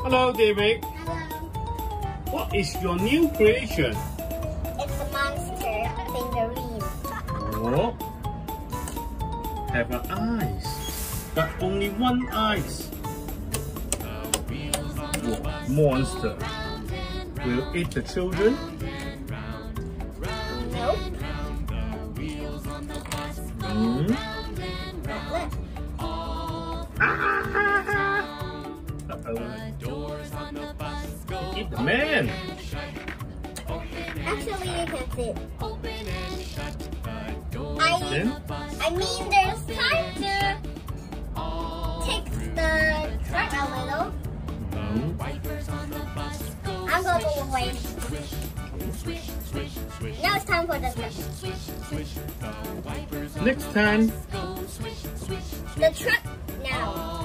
Hello, David. Hello. What is your new creation? It's a monster tangerine. Oh. Have an eyes, but only one eyes. What monster will eat the children? Nope. Eat the man. Actually, you can see it. I mean, there's time to take the truck a little. I'm going to wait. Now it's time for the truck. Next time. The truck now.